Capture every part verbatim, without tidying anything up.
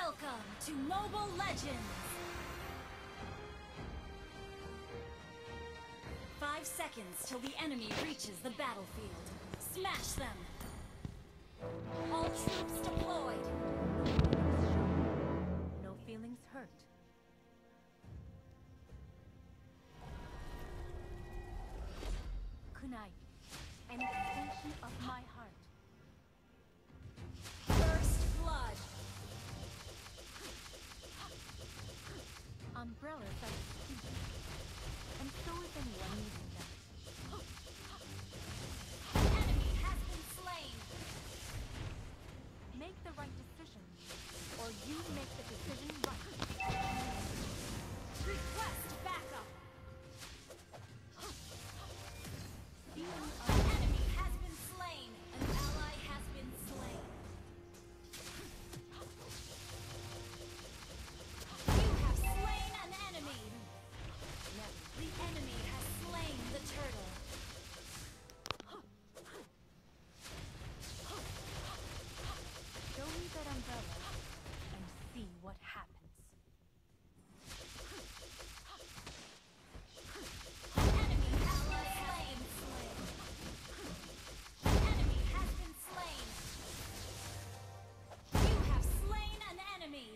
Welcome to Mobile Legends! Five seconds till the enemy reaches the battlefield. Smash them! All troops deployed! No feelings hurt. Kunai, an extension of my heart. First blood! Umbrellas are stupid, and so is anyone using them. The enemy has been slain! Make the right decision, or you make the decision right. Request backup! Feeling The enemy has been slain! An ally has been slain! You have slain an enemy! The enemy has slain the turtle! Show me that umbrella, and see what happens. Enemy ally slain! Slain! Enemy has been slain! You have slain an enemy!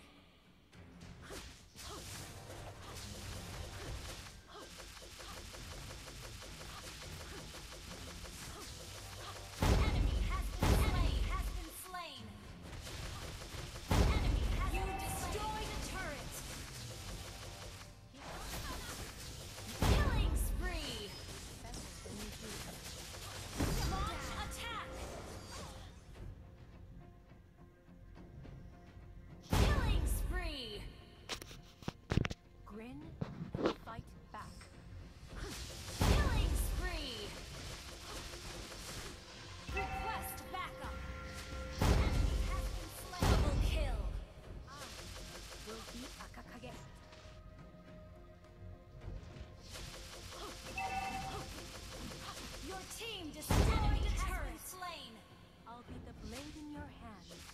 Enemy has been slain! Has been slain! Enemy has you destroyed a turret! Killing spree! Launch attack! Killing spree! Grin and fight back. Killing spree! Request backup! Enemy has been slain! Double kill! Will be Akakage. Your team destroyed a turret! Slain! I'll be the blade in your hand.